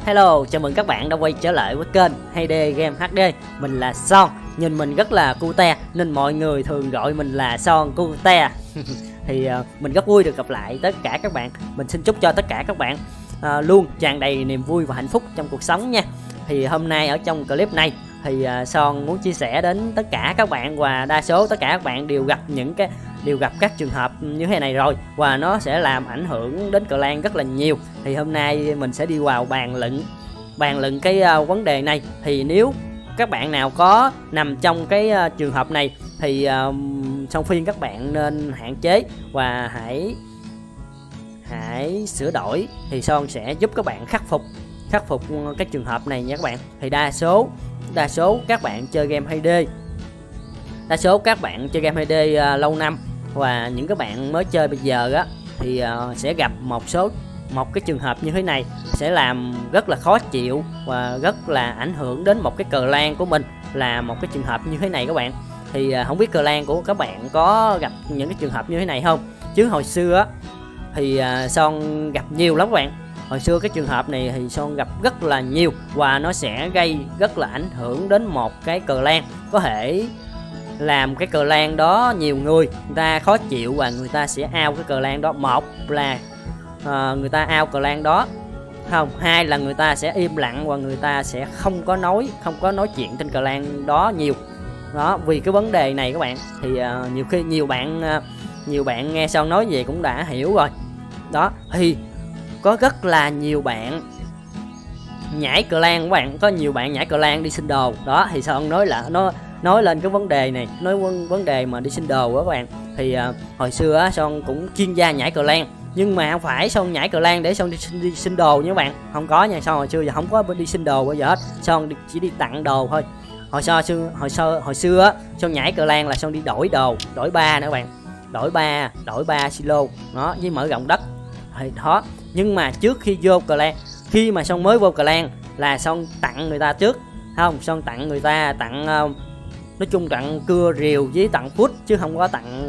Hello, chào mừng các bạn đã quay trở lại với kênh Hay Game HD. Mình là Son, nhìn mình rất là cute nên mọi người thường gọi mình là Son Cute. Thì mình rất vui được gặp lại tất cả các bạn. Mình xin chúc cho tất cả các bạn luôn tràn đầy niềm vui và hạnh phúc trong cuộc sống nha. Thì hôm nay ở trong clip này thì Son muốn chia sẻ đến tất cả các bạn, và đa số tất cả các bạn đều gặp các trường hợp như thế này rồi, và nó sẽ làm ảnh hưởng đến clan rất là nhiều. Thì hôm nay mình sẽ đi vào bàn luận cái vấn đề này. Thì nếu các bạn nào có nằm trong cái trường hợp này thì Son khuyên các bạn nên hạn chế và hãy sửa đổi, thì Son sẽ giúp các bạn khắc phục cái trường hợp này nha các bạn. Thì đa số các bạn chơi game 2D, lâu năm, và những các bạn mới chơi bây giờ á thì sẽ gặp một cái trường hợp như thế này, sẽ làm rất là khó chịu và rất là ảnh hưởng đến một cái clan của mình, là một cái trường hợp như thế này các bạn. Thì không biết clan của các bạn có gặp những cái trường hợp như thế này không, chứ hồi xưa á thì Son gặp nhiều lắm các bạn. Hồi xưa cái trường hợp này thì Son gặp rất là nhiều, và nó sẽ gây rất là ảnh hưởng đến một cái clan, có thể làm cái clan đó nhiều người ta khó chịu và người ta sẽ out cái clan đó. Một là người ta out clan đó, hai là người ta sẽ im lặng và người ta sẽ không có nói chuyện trên clan đó nhiều đó, vì cái vấn đề này các bạn. Thì nhiều khi nhiều bạn nghe Son nói về cũng đã hiểu rồi đó. Thì có rất là nhiều bạn nhảy clan các bạn, có nhiều bạn nhảy clan đi xin đồ đó. Thì Son nói lên cái vấn đề này, vấn đề mà đi xin đồ đó các bạn. Thì hồi xưa á, Son cũng chuyên gia nhảy clan, nhưng mà không phải Son nhảy clan để Son đi xin đồ nha các bạn, không có nha. Son hồi xưa giờ không có đi xin đồ bao giờ hết, Son chỉ đi tặng đồ thôi. Hồi xưa á, Son nhảy clan là Son đi đổi đồ, đổi ba nữa các bạn, đổi ba silo đó với mở rộng đất thì đó. Nhưng mà trước khi vô clan, khi mà Son mới vô clan là Son tặng người ta trước, Son tặng người ta, nói chung tặng cưa rìu với tặng food, chứ không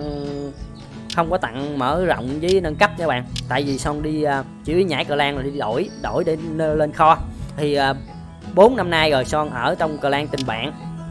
có tặng mở rộng với nâng cấp nha các bạn. Tại vì Son đi chỉ nhảy clan là đi đổi để lên kho. Thì 4 năm nay rồi Son ở trong clan tình bạn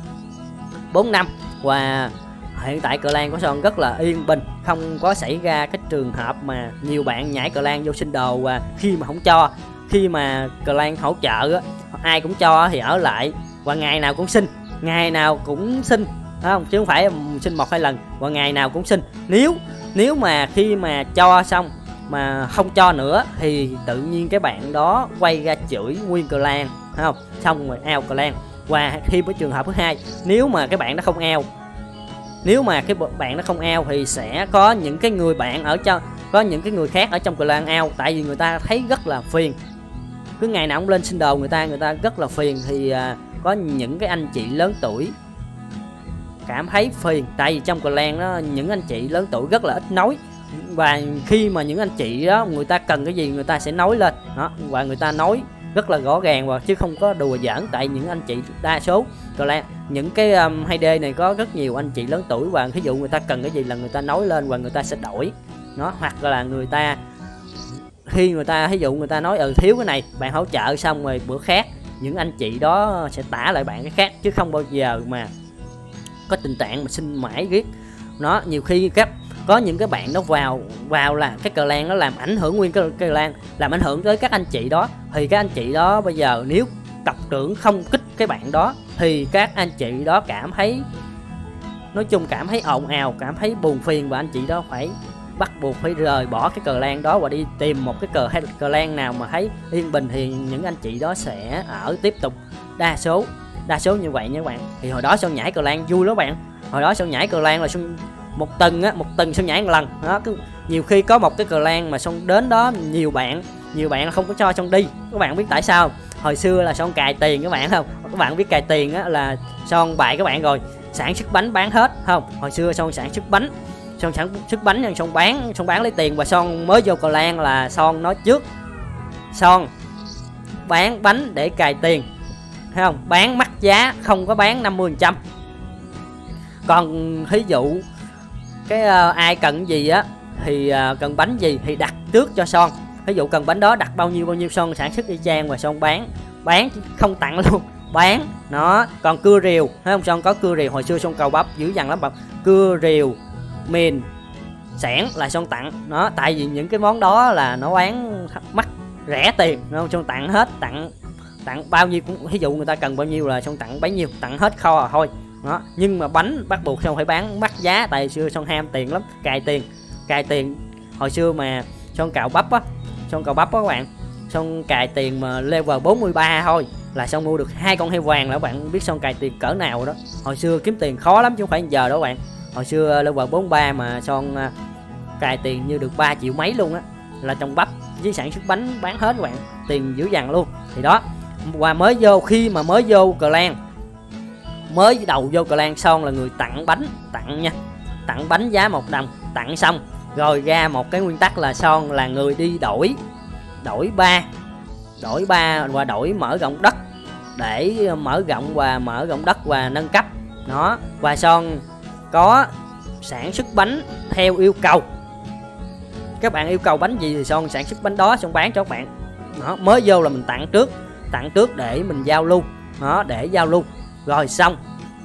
4 năm, và hiện tại clan của Son rất là yên bình, không có xảy ra cái trường hợp mà nhiều bạn nhảy clan vô xin đồ, và khi mà không cho, khi mà clan hỗ trợ á, ai cũng cho thì ở lại, và ngày nào cũng xin không, chứ không phải xin 1-2 lần, và ngày nào cũng xin. Nếu mà khi mà cho xong mà không cho nữa thì tự nhiên cái bạn đó quay ra chửi nguyên clan, xong rồi out clan. Và khi với trường hợp thứ hai, nếu mà cái bạn đó không out thì sẽ có những cái người bạn có những cái người khác ở trong clan out, tại vì người ta thấy rất là phiền, cứ ngày nào cũng lên xin đồ người ta rất là phiền. Thì có những cái anh chị lớn tuổi cảm thấy phiền, tại vì trong clan đó những anh chị lớn tuổi rất là ít nói, và khi mà những anh chị đó người ta cần cái gì người ta sẽ nói lên đó, và người ta nói rất là rõ ràng, và chứ không có đùa giỡn. Tại những anh chị đa số clan, những cái 2D này có rất nhiều anh chị lớn tuổi, và ví dụ người ta cần cái gì là người ta nói lên và người ta sẽ đổi nó. Hoặc là người ta khi người ta ví dụ người ta nói thiếu cái này, bạn hỗ trợ xong rồi bữa khác những anh chị đó sẽ tả lại bạn cái khác, chứ không bao giờ mà có tình trạng mà xin mãi riết nó. Nhiều khi có những cái bạn nó vào là cái clan nó làm ảnh hưởng nguyên cái clan, làm ảnh hưởng tới các anh chị đó. Thì các anh chị đó bây giờ nếu tộc trưởng không kích cái bạn đó thì các anh chị đó cảm thấy ồn ào, cảm thấy buồn phiền, và anh chị đó bắt buộc phải rời bỏ cái clan đó và đi tìm một cái clan nào mà thấy yên bình, thì những anh chị đó sẽ ở tiếp tục. Đa số như vậy nha các bạn. Thì hồi đó Son nhảy clan vui lắm bạn. Hồi đó Son nhảy clan là một tuần Son nhảy một lần đó. Nhiều khi có một cái clan mà Son đến đó nhiều bạn không có cho Son đi. Các bạn biết tại sao? Hồi xưa là Son cài tiền các bạn không? Các bạn biết cài tiền á là Son bại các bạn rồi, sản xuất bánh bán hết không? Hồi xưa Son sản xuất bánh Son bán lấy tiền, và Son mới vô clan là Son nói trước, Son bán bánh để cài tiền, thấy không? Bán mắc giá, không có bán 50%. Còn ví dụ cái ai cần gì á thì cần bánh gì thì đặt trước cho Son, ví dụ cần bánh đó đặt bao nhiêu Son sản xuất y chang và Son bán không tặng luôn, bán nó. Còn cưa rìu thấy không, Son có cưa rìu hồi xưa Son cầu bắp dữ dằn lắm bạn, cưa rìu mìn sẻn là Son tặng nó, tại vì những cái món đó là nó bán mắc rẻ tiền đúng không, Son tặng hết, tặng bao nhiêu cũng, ví dụ người ta cần bao nhiêu là Son tặng bấy nhiêu, tặng hết kho à thôi đó. Nhưng mà bánh bắt buộc Son phải bán mắc giá, tại xưa Son ham tiền lắm, cài tiền hồi xưa mà Son cạo bắp á, các bạn, Son cài tiền mà level 43 thôi là Son mua được 2 con heo vàng, là các bạn biết Son cài tiền cỡ nào rồi đó. Hồi xưa kiếm tiền khó lắm chứ không phải giờ đó các bạn. Hồi xưa level 43 mà Son cài tiền như được 3 triệu mấy luôn á, là trồng bắp với sản xuất bánh bán hết các bạn, tiền dữ dằn luôn. Thì đó, và khi mà mới vô clan, mới đầu vô clan, Son là người tặng bánh, tặng bánh giá 1 đồng, tặng xong rồi ra một cái nguyên tắc là Son là người đi đổi ba và đổi mở rộng đất, để mở rộng đất và nâng cấp nó. Và Son có sản xuất bánh theo yêu cầu, các bạn yêu cầu bánh gì thì Son sản xuất bánh đó, Son bán cho các bạn đó. Mới vô là mình tặng trước để mình giao lưu đó, để giao lưu rồi xong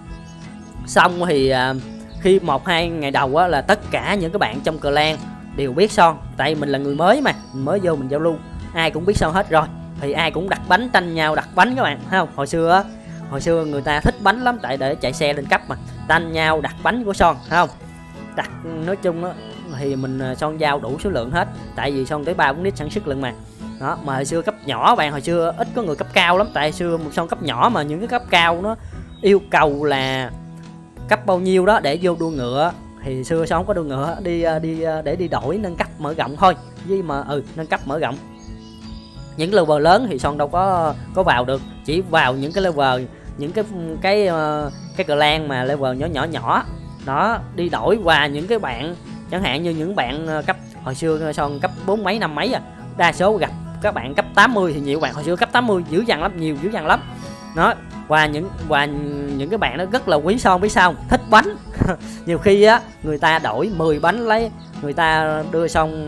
thì khi 1-2 ngày đầu á, là tất cả những các bạn trong clan đều biết Son, tại mình là người mới mà, mình mới vô mình giao lưu, ai cũng biết Son hết rồi, thì ai cũng đặt bánh, tranh nhau đặt bánh các bạn thấy không. Hồi xưa người ta thích bánh lắm, tại để chạy xe lên cấp mà, tranh nhau đặt bánh của Son thấy không, đặt nói chung đó, thì mình Son giao đủ số lượng hết, tại vì Son tới 3-4 lít sản xuất lần mà đó. Mà hồi xưa cấp nhỏ bạn, hồi xưa ít có người cấp cao lắm, tại xưa một Son cấp nhỏ mà những cái cấp cao nó yêu cầu là cấp bao nhiêu đó để vô đua ngựa, thì xưa Son không có đua ngựa, để đi đổi nâng cấp mở rộng thôi, với mà nâng cấp mở rộng. Những level lớn thì Son đâu có vào được, chỉ vào những cái level, những cái clan mà level nhỏ đó đi đổi. Và những cái bạn chẳng hạn như những bạn cấp hồi xưa Son cấp 4 mấy 5 mấy đa số gặp các bạn cấp 80 thì nhiều bạn, hồi xưa cấp 80 dữ dằn lắm, nhiều dữ dằn lắm đó. Và những cái bạn nó rất là quý Son, biết sao, thích bánh nhiều khi á người ta đổi 10 bánh lấy, người ta đưa Son,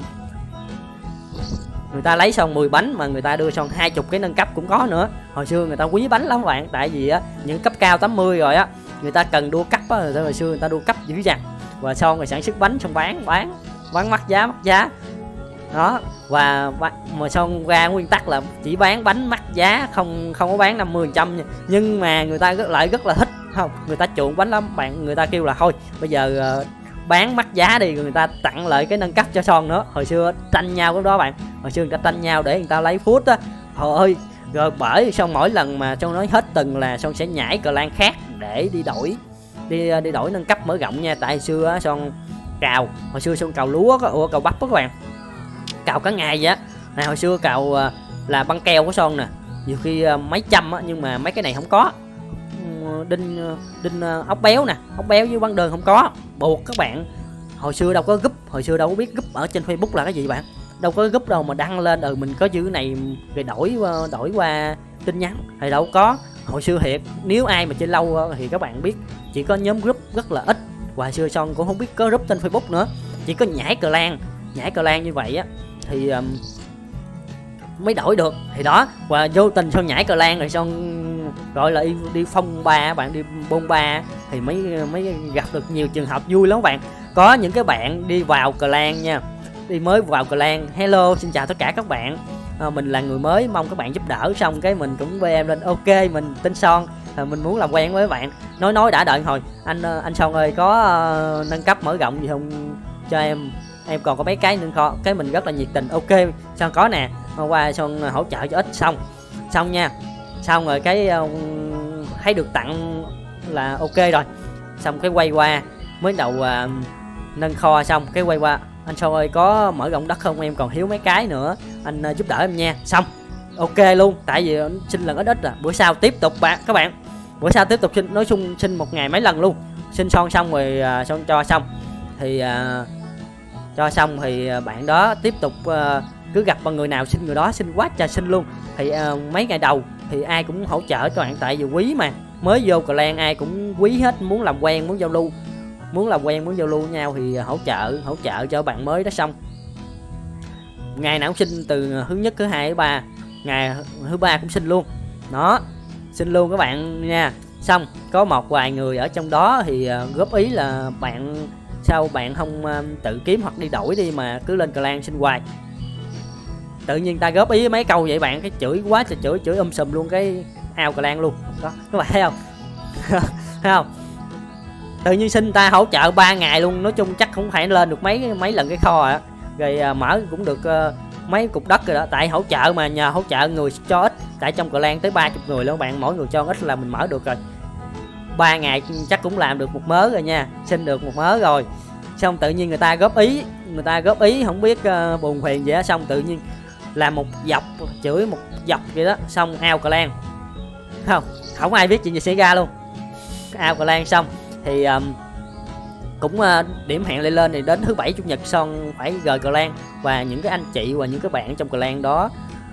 người ta lấy Son 10 bánh mà người ta đưa Son 20 cái nâng cấp cũng có nữa. Hồi xưa người ta quý bánh lắm các bạn, tại vì á những cấp cao 80 rồi á, người ta cần đua cấp á, hồi xưa người ta đua cấp dữ dằn, và Son rồi sản xuất bánh Son bán mắc giá đó. Và mà Son ra nguyên tắc là chỉ bán bánh mắc giá, không có bán 50%, nhưng mà người ta lại rất là thích không, người ta chuộng bánh lắm bạn, người ta kêu là thôi bây giờ bán mắc giá đi, người ta tặng lại cái nâng cấp cho Son nữa. Hồi xưa tranh nhau cái đó bạn, hồi xưa người ta tranh nhau để người ta lấy phút á, trời ơi. Rồi bởi Son mỗi lần mà Son nói hết tuần là Son sẽ nhảy clan khác để đi đổi nâng cấp mở rộng nha. Tại xưa á Son cào, hồi xưa Son cào lúa cào bắp đó các bạn, cào cả ngày vậy á. Này hồi xưa cào là băng keo của Son nè, nhiều khi mấy trăm á, nhưng mà mấy cái này không có đinh ốc béo nè, ốc béo với băng đơn không có, buộc các bạn. Hồi xưa đâu có group, hồi xưa đâu có biết group ở trên Facebook là cái gì bạn, đâu có group đâu mà đăng lên mình có chữ này rồi đổi qua tin nhắn thì đâu có. Hồi xưa thiệt, nếu ai mà chơi lâu thì các bạn biết chỉ có nhóm group rất là ít, và xưa Son cũng không biết có group trên Facebook nữa, chỉ có nhảy clan như vậy á thì mới đổi được. Thì đó, và vô tình Son nhảy clan rồi Son gọi là đi phong ba, bạn đi bôn ba thì mới gặp được nhiều trường hợp vui lắm bạn. Có những cái bạn đi vào clan nha, mới vào clan, hello xin chào tất cả các bạn, mình là người mới, mong các bạn giúp đỡ. Xong cái mình cũng VM lên, ok mình tên Son, mình muốn làm quen với bạn. Nói đã đợi hồi anh Son ơi có nâng cấp mở rộng gì không cho em còn có mấy cái nữa kho. Cái mình rất là nhiệt tình, ok Son có nè, qua Son hỗ trợ cho ít. Xong nha, xong rồi cái thấy được tặng là ok rồi, xong cái quay qua mới đầu nâng kho, xong cái quay qua anh Son ơi có mở rộng đất không, em còn thiếu mấy cái nữa, anh giúp đỡ em nha. Xong ok luôn, tại vì xin lần ít bữa sau tiếp tục các bạn, bữa sau tiếp tục xin, nói chung xin một ngày mấy lần luôn. Xin Son xong rồi Son cho xong thì bạn đó tiếp tục cứ gặp người nào xin người đó, xin quá trời xin luôn. Thì mấy ngày đầu thì ai cũng hỗ trợ cho bạn, tại vì quý mà, mới vô clan ai cũng quý hết, muốn làm quen, muốn giao lưu với nhau thì hỗ trợ cho bạn mới đó. Xong ngày nào cũng xin, từ thứ nhất, thứ hai, thứ ba, ngày thứ ba cũng xin luôn. Đó, xin luôn các bạn nha. Xong có một vài người ở trong đó thì góp ý là bạn sao bạn không tự kiếm hoặc đi đổi đi mà cứ lên clan xin hoài. Tự nhiên ta góp ý mấy câu vậy bạn, cái chửi quá trời chửi sùm luôn cái ao clan luôn. Đó, các bạn thấy không? Thấy không? Tự nhiên xin ta hỗ trợ 3 ngày luôn. Nói chung chắc cũng phải lên được mấy lần cái kho à. Rồi mở cũng được mấy cục đất rồi đó. Tại hỗ trợ mà, nhờ hỗ trợ người cho ít. Tại trong clan tới 30 người luôn bạn, mỗi người cho ít là mình mở được rồi. 3 ngày chắc cũng làm được một mớ rồi nha, xin được một mớ rồi. Xong tự nhiên người ta góp ý không biết buồn phiền gì á, xong tự nhiên làm một dọc chửi một dọc vậy đó, xong ao clan. Không ai biết chuyện gì xảy ra luôn. Ao clan xong thì cũng điểm hẹn lên thì đến thứ bảy chủ nhật Son phải rời clan, và những cái anh chị và những cái bạn trong clan đó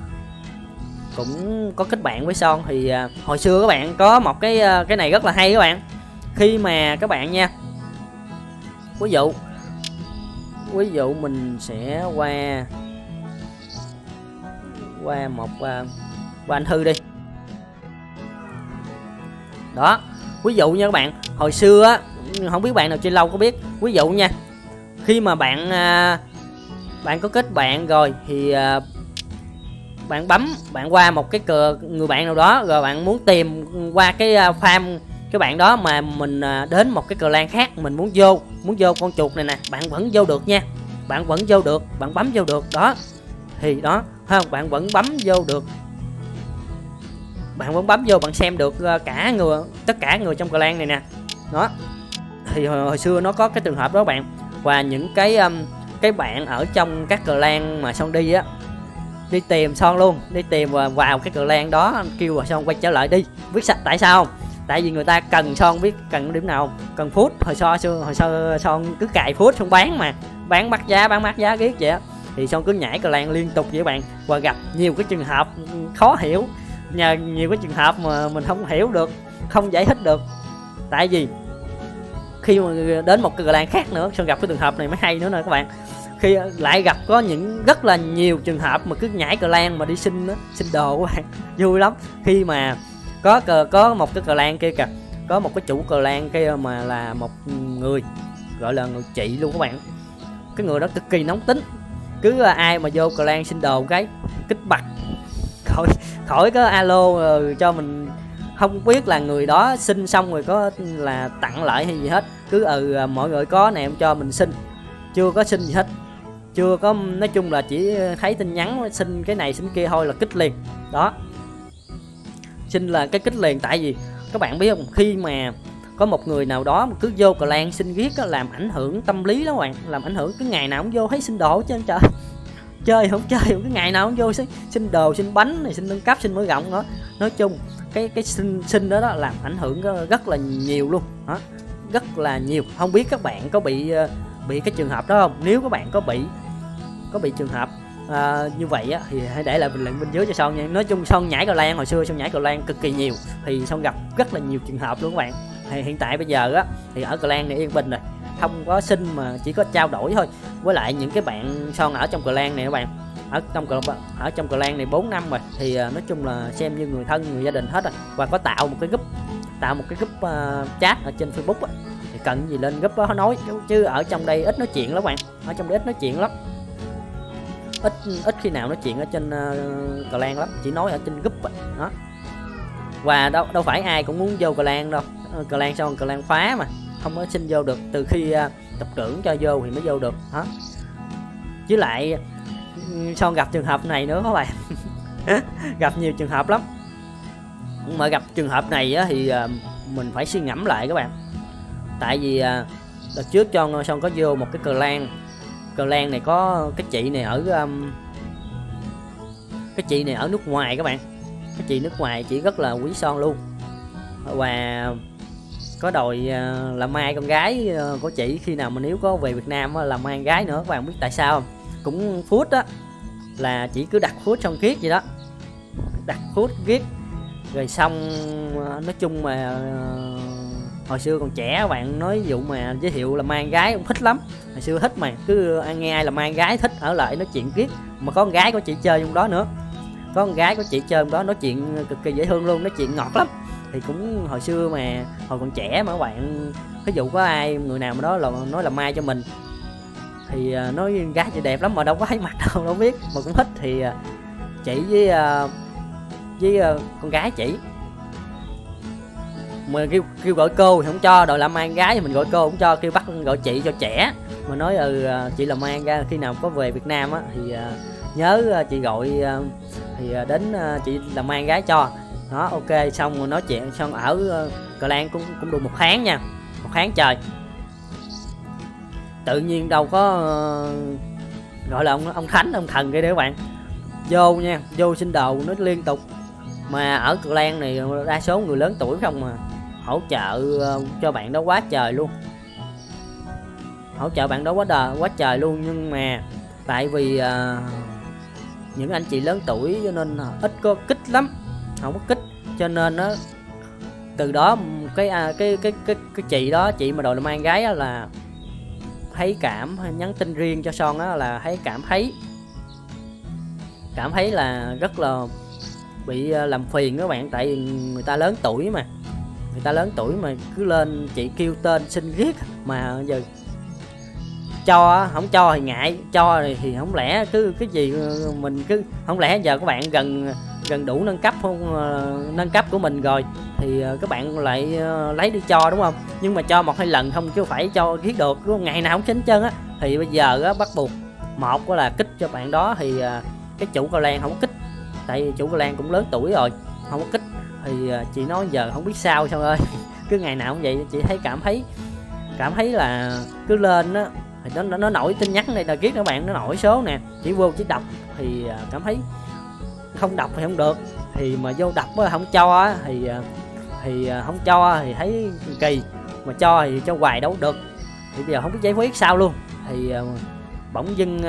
cũng có kết bạn với Son. Thì hồi xưa các bạn có một cái này rất là hay các bạn. Khi mà các bạn nha, ví dụ mình sẽ qua một qua anh Thư đi. Đó, ví dụ nha các bạn, hồi xưa á, không biết bạn nào chơi lâu có biết, ví dụ nha, khi mà bạn có kết bạn rồi thì bạn qua một cái người bạn nào đó, rồi bạn muốn tìm qua cái farm cái bạn đó, mà mình đến một cái clan khác, mình muốn vô con chuột này nè, bạn vẫn vô được nha, bạn vẫn vô được, bạn bấm vô được. Đó thì đó, không, bạn vẫn bấm vô được, bạn vẫn bấm vô, bạn xem được tất cả người trong clan này nè. Đó thì hồi xưa nó có cái trường hợp đó bạn. Và những cái bạn ở trong các clan mà Son đi á, đi tìm Son luôn, đi tìm và vào cái clan đó kêu là Son quay trở lại đi. Biết tại sao không? Tại vì người ta cần Son, biết cần điểm nào không? Cần phút. Hồi xưa Son cứ cài phút xong bán mắc giá ghét vậy á. Thì Son cứ nhảy clan liên tục vậy bạn, và gặp nhiều cái trường hợp khó hiểu, nhiều cái trường hợp mà mình không hiểu được, không giải thích được. Tại vì khi mà đến một cái clan khác nữa, Son gặp cái trường hợp này mới hay nữa nè các bạn. Khi lại gặp có những rất là nhiều trường hợp mà cứ nhảy clan mà đi xin đồ các bạn, vui lắm. Khi mà có một cái clan kia kìa, có một cái chủ clan kia mà là một người gọi là người chị luôn các bạn. Cái người đó cực kỳ nóng tính, cứ ai mà vô clan xin đồ cái kích bật, khỏi có alo cho mình, không biết là người đó xin xong rồi có là tặng lại hay gì hết. Cứ mọi người có nè em cho mình xin, chưa có xin gì hết, chưa có, nói chung là chỉ thấy tin nhắn xin cái này xin kia thôi là kích liền. Đó, xin là cái kích liền. Tại vì các bạn biết không, khi mà có một người nào đó mà cứ vô clan xin viết á, làm ảnh hưởng tâm lý lắm các bạn, làm ảnh hưởng. Cứ ngày nào cũng vô thấy xin đồ chứ trời, chơi không chơi, cứ ngày nào cũng vô xin đồ, xin bánh này, xin nâng cấp, xin mở rộng nữa. Nói chung cái xin đó làm ảnh hưởng rất là nhiều luôn đó, rất là nhiều. Không biết các bạn có bị cái trường hợp đó không? Nếu các bạn có bị trường hợp như vậy á, thì hãy để lại bình luận bên dưới cho Son nha. Nói chung Son nhảy clan, hồi xưa Son nhảy clan cực kỳ nhiều, thì Son gặp rất là nhiều trường hợp luôn các bạn. Thì hiện tại bây giờ á, thì ở clan này yên bình rồi, không có xin mà chỉ có trao đổi thôi. Với lại những cái bạn Son ở trong clan này các bạn, ở trong clan này 4 năm rồi, thì nói chung là xem như người thân, người gia đình hết rồi. Và có tạo một cái group chat ở trên Facebook á, thì cần gì lên group đó nói, chứ ở trong đây ít nói chuyện lắm bạn, ở trong đây ít nói chuyện lắm, ít khi nào nói chuyện ở trên clan lắm, chỉ nói ở trên group đó. Và đâu phải ai cũng muốn vô clan đâu, clan Son clan phá mà không có xin vô được, từ khi tộc trưởng cho vô thì mới vô được đó. Với lại Son gặp trường hợp này nữa các bạn. Gặp nhiều trường hợp lắm, mà gặp trường hợp này á, thì mình phải suy ngẫm lại các bạn. Tại vì đợt trước cho Son có vô một cái clan này, có cái chị này ở nước ngoài các bạn. Cái chị nước ngoài chị rất là quý Son luôn, và có đòi làm mai con gái của chị, khi nào mà nếu có về Việt Nam làm mai con gái nữa. Các bạn biết tại sao không? Cũng phút á, là chỉ cứ đặt phút xong kiết vậy đó, đặt phút kiết rồi xong. Nói chung mà hồi xưa còn trẻ các bạn nói vụ mà giới thiệu là mai gái cũng thích lắm, hồi xưa thích mà cứ nghe ai là mai gái thích ở lại nói chuyện riết, mà có con gái của chị chơi trong đó nữa, có con gái của chị chơi trong đó nói chuyện cực kỳ dễ thương luôn, nói chuyện ngọt lắm. Thì cũng hồi xưa mà hồi còn trẻ mà các bạn, ví dụ có ai người nào mà đó là nói là mai cho mình thì nói gái chị đẹp lắm mà đâu có thấy mặt đâu, đâu biết mà cũng thích. Thì chị với con gái chị mà kêu gọi cô thì không cho, đòi làm mai gái thì mình gọi cô không cho, kêu bắt gọi chị cho trẻ, mà nói chị là mai ra khi nào có về Việt Nam á thì nhớ chị gọi thì đến chị làm mai gái cho. Đó, ok, xong rồi nói chuyện xong ở Cờ Lan cũng được 1 tháng nha, 1 tháng trời. Tự nhiên đâu có gọi là ông thánh ông thần kia đấy các bạn, vô nha, vô xin đồ nó liên tục. Mà ở Cờ Lan này đa số người lớn tuổi không mà hỗ trợ cho bạn đó quá trời luôn, hỗ trợ bạn đó quá trời luôn. Nhưng mà tại vì những anh chị lớn tuổi cho nên ít có kích lắm, không có kích, cho nên nó từ đó cái chị đó, chị mà đòi làm mai gái là thấy nhắn tin riêng cho Son á, là thấy cảm thấy là rất là bị làm phiền các bạn, tại vì người ta lớn tuổi mà, cứ lên chị kêu tên xin riết, mà giờ cho không cho thì ngại, cho thì không lẽ cứ cái gì mình cứ không lẽ giờ các bạn gần đủ nâng cấp không, nâng cấp của mình rồi thì các bạn lại lấy đi cho, đúng không? Nhưng mà cho 1-2 lần không chứ phải cho riết được, đúng không? Ngày nào không xin chân á. Thì bây giờ á, bắt buộc một là kích cho bạn đó thì cái chủ Cờ Lan không có kích, tại vì chủ Cờ Lan cũng lớn tuổi rồi, không có kích. Thì chị nói giờ không biết sao ơi cứ ngày nào cũng vậy. Chị thấy cảm thấy là cứ lên á thì nó nổi tin nhắn này là riết các bạn, nó nổi số nè, chỉ vô chỉ đọc thì cảm thấy không đọc thì không được, thì mà vô đọc á không cho á thì không cho thì thấy kỳ, mà cho thì cho hoài đâu được. Thì bây giờ không biết giải quyết sao luôn. Thì bỗng dưng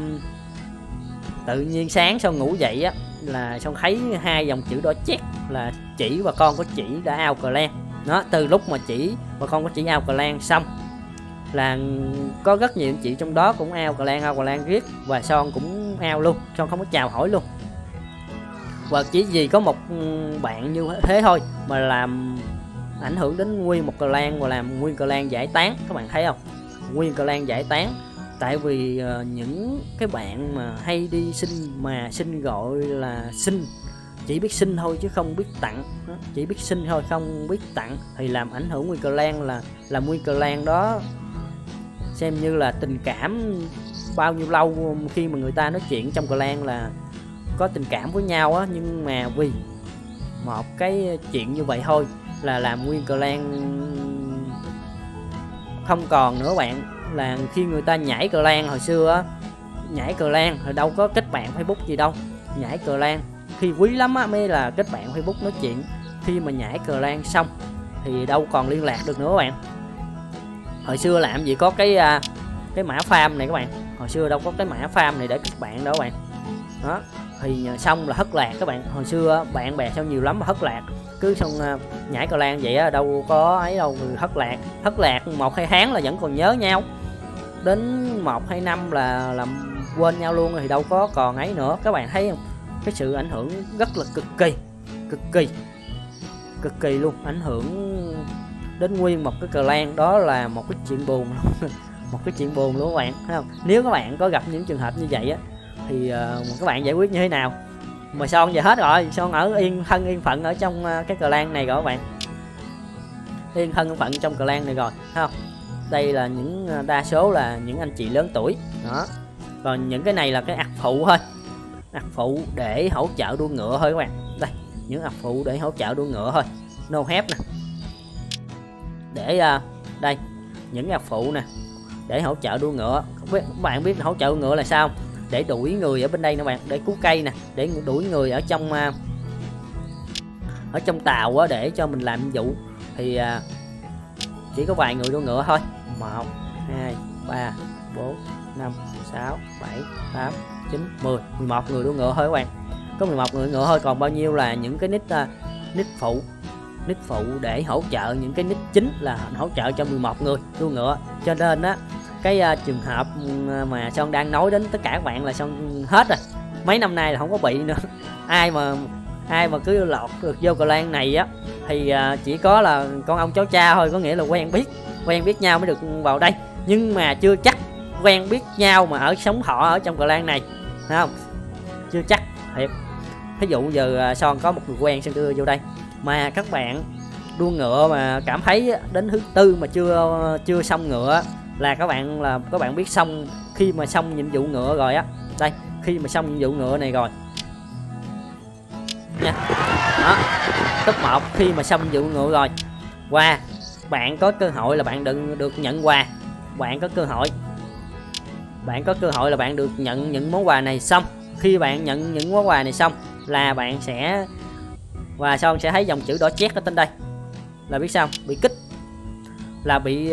tự nhiên sáng sau ngủ dậy á là xong thấy 2 dòng chữ đỏ chét là chỉ và con của chị đã out Cờ Lan. Đó, từ lúc mà chỉ và con của chị out Cờ Lan xong là có rất nhiều chị trong đó cũng out Cờ Lan riết, và Son cũng out luôn, Son không có chào hỏi luôn. Và chỉ vì có một bạn như thế thôi mà làm ảnh hưởng đến nguyên một Cờ Lan và làm nguyên Cờ Lan giải tán, các bạn thấy không? Nguyên Cờ Lan giải tán tại vì những cái bạn mà hay đi xin gọi là xin, chỉ biết xin thôi chứ không biết tặng, chỉ biết xin thôi không biết tặng, thì làm ảnh hưởng nguyên Cờ Lan, là nguyên Cờ Lan đó xem như là tình cảm bao nhiêu lâu, khi mà người ta nói chuyện trong Cờ Lan là có tình cảm với nhau á, nhưng mà vì một cái chuyện như vậy thôi là làm nguyên Cờ Lan không còn nữa bạn. Là khi người ta nhảy Cờ Lan hồi xưa á, nhảy Cờ Lan rồi đâu có kết bạn Facebook gì đâu, nhảy Cờ Lan khi quý lắm á mới là kết bạn Facebook nói chuyện, khi mà nhảy Cờ Lan xong thì đâu còn liên lạc được nữa bạn. Hồi xưa làm gì có cái mã farm này các bạn, hồi xưa đâu có cái mã farm này để kết bạn đâu các bạn. Đó, thì xong là thất lạc các bạn. Hồi xưa bạn bè sao nhiều lắm mà thất lạc, cứ xong nhảy Cờ Lan vậy á, đâu có ấy đâu, thất lạc 1-2 tháng là vẫn còn nhớ nhau, đến 1-2 năm là quên nhau luôn, thì đâu có còn ấy nữa. Các bạn thấy không, cái sự ảnh hưởng rất là cực kỳ luôn, ảnh hưởng đến nguyên một cái Cờ Lan. Đó là một cái chuyện buồn một cái chuyện buồn luôn các bạn, thấy không? Nếu các bạn có gặp những trường hợp như vậy á thì các bạn giải quyết như thế nào? Mà Son giờ hết rồi, Son ở yên thân yên phận ở trong cái Cờ Lan này rồi các bạn, yên thân yên phận trong Cờ Lan này rồi, thấy không? Đây là những đa số là những anh chị lớn tuổi đó. Còn những cái này là cái ạc phụ thôi, ạc phụ để hỗ trợ đua ngựa thôi các bạn. Đây, những ạc phụ để hỗ trợ đua ngựa thôi, no help nè, để đây những ạc phụ nè để hỗ trợ đua ngựa. Các bạn biết hỗ trợ đua ngựa là sao? Để đuổi người ở bên đây nè bạn, để cứu cây nè, để đuổi người ở trong tàu á, để cho mình làm nhiệm vụ. Thì chỉ có vài người đua ngựa thôi, 1, 2, 3, 4, 5, 6, 7, 8, 9, 10, 11 người đua ngựa thôi các bạn, có 11 người ngựa thôi. Còn bao nhiêu là những cái nick phụ, nick phụ để hỗ trợ những cái nick chính là hỗ trợ cho 11 người đua ngựa. Cho nên á cái trường hợp mà Son đang nói đến tất cả các bạn là Son hết rồi, mấy năm nay là không có bị nữa. ai mà cứ lọt được vô clan này á thì chỉ có là con ông cháu cha thôi, có nghĩa là quen biết nhau mới được vào đây, nhưng mà chưa chắc quen biết nhau mà sống họ ở trong clan này, thấy không? Chưa chắc thiệt. Ví dụ giờ Son có một người quen Son đưa vô đây, mà các bạn đua ngựa mà cảm thấy đến thứ tư mà chưa xong ngựa là các bạn biết xong khi mà xong nhiệm vụ ngựa rồi á. Đây, khi mà xong nhiệm vụ ngựa này rồi nha, đó, top 1 khi mà xong nhiệm vụ ngựa rồi, qua bạn có cơ hội là bạn được nhận quà, bạn có cơ hội là bạn được nhận những món quà này. Xong khi bạn nhận những món quà này xong là bạn sẽ Son sẽ thấy dòng chữ đỏ chét ở trên đây, là biết sao bị kích, là bị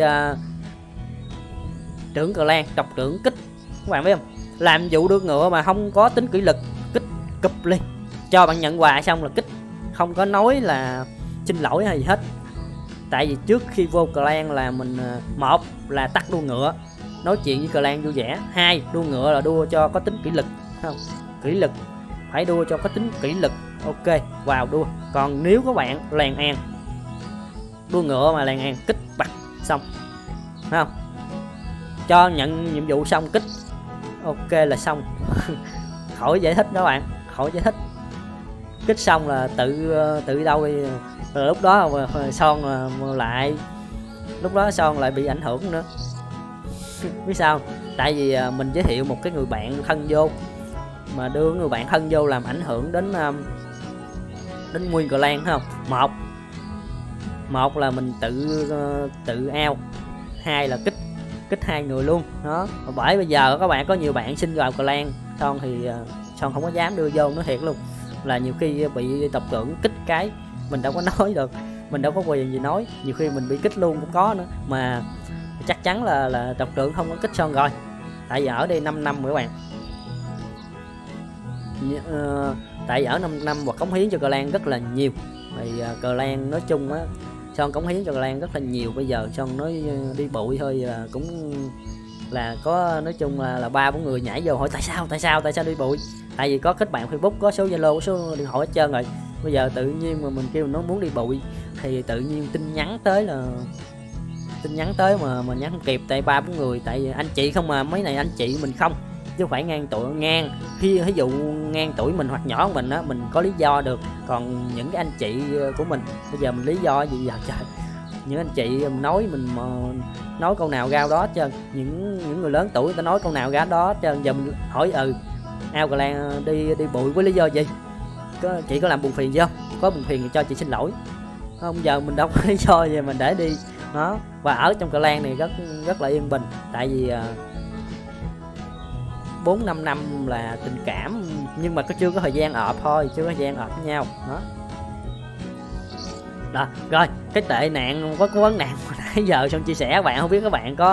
trưởng clan tộc trưởng kích. Các bạn biết không, làm vụ đua ngựa mà không có tính kỷ luật, kích cụp liền, cho bạn nhận quà xong là kích, không có nói là xin lỗi hay gì hết. Tại vì trước khi vô clan là mình, một là tắt đua ngựa, nói chuyện với clan vui vẻ. Hai, đua ngựa là đua cho có tính kỷ luật, không? Kỷ luật, phải đua cho có tính kỷ luật. Ok, vào đua. Còn nếu các bạn lèn an, đua ngựa mà lèn an kích bật xong, thấy không? Cho nhận nhiệm vụ xong kích, ok là xong. Khỏi giải thích các bạn, khỏi giải thích. Kích xong là tự đâu đi. Rồi lúc đó Son lại bị ảnh hưởng nữa. Biết sao? Tại vì mình giới thiệu một cái người bạn thân vô, mà đưa người bạn thân vô làm ảnh hưởng đến nguyên clan, thấy không? Một là mình tự ao, hai là kích hai người luôn đó. Bởi bây giờ các bạn có nhiều bạn xin vào clan Son thì Son không có dám đưa vô, nói thiệt luôn, là nhiều khi bị tộc trưởng kích cái mình đâu có nói được, mình đâu có quyền gì nói, nhiều khi mình bị kích luôn cũng có nữa. Mà chắc chắn là tộc trưởng không có kích Son rồi, tại vì ở đây 5 năm các bạn. Tại vì ở 5 năm và cống hiến cho clan rất là nhiều. Thì clan nói chung á, Son cống hiến cho clan rất là nhiều. Bây giờ Son nói đi bụi thôi là cũng là có, nói chung là 3-4 người nhảy vô hỏi tại sao đi bụi. Tại vì có kết bạn Facebook, có số Zalo, có số điện thoại hết trơn rồi. Bây giờ tự nhiên mà mình kêu nó muốn đi bụi thì tự nhiên tin nhắn tới mà mình nhắn không kịp, tại 3-4 người, tại vì anh chị không, mà mấy này anh chị mình không, chứ không phải ngang tuổi. Khi ví dụ ngang tuổi mình hoặc nhỏ hơn mình á, mình có lý do được. Còn những cái anh chị của mình bây giờ mình lý do gì giờ trời, những anh chị mình nói câu nào ra đó trơn. Những người lớn tuổi người ta nói câu nào ra đó trơn. Giờ mình hỏi ao clan đi bụi với lý do gì? Chị có làm buồn phiền gì không? Có buồn phiền thì cho chị xin lỗi, không giờ mình đâu có lý do gì mình để đi đó. Và ở trong clan này rất là yên bình, tại vì 4-5 năm là tình cảm, nhưng mà chưa có thời gian ọp thôi, chưa có thời gian ọp với nhau đó. Rồi cái tệ nạn, có vấn nạn mà nãy giờ Son chia sẻ các bạn, không biết các bạn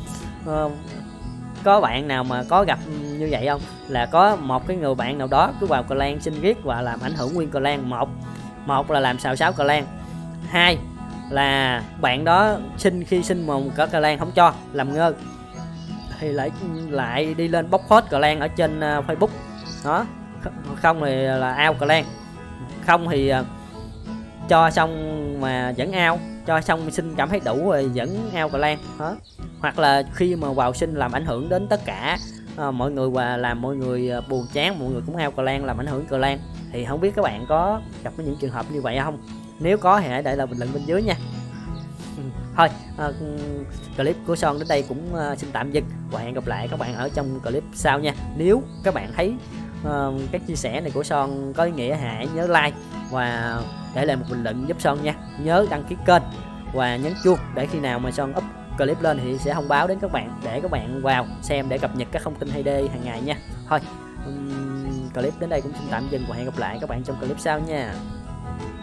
có bạn nào mà có gặp như vậy không? Là có một cái người bạn nào đó cứ vào clan xin riết và làm ảnh hưởng nguyên clan. Một là làm xào xáo clan, hai là bạn đó khi xin một cả clan không cho, làm ngơ thì lại đi lên bóc phốt clan ở trên Facebook đó. Không thì là out clan, không thì cho xong mà vẫn out, cho xong xin cảm thấy đủ rồi vẫn out clan đó. Hoặc là khi mà vào xin làm ảnh hưởng đến tất cả mọi người và làm mọi người buồn chán, mọi người cũng out clan, làm ảnh hưởng clan. Thì không biết các bạn có gặp những trường hợp như vậy không? Nếu có thì hãy để lại bình luận bên dưới nha. Thôi clip của Son đến đây cũng xin tạm dừng, và hẹn gặp lại các bạn ở trong clip sau nha. Nếu các bạn thấy các chia sẻ này của Son có ý nghĩa, hãy nhớ like và để lại một bình luận giúp Son nha. Nhớ đăng ký kênh và nhấn chuông để khi nào mà Son up clip lên thì sẽ thông báo đến các bạn, để các bạn vào xem để cập nhật các thông tin hay đê hàng ngày nha. Thôi clip đến đây cũng xin tạm dừng và hẹn gặp lại các bạn trong clip sau nha.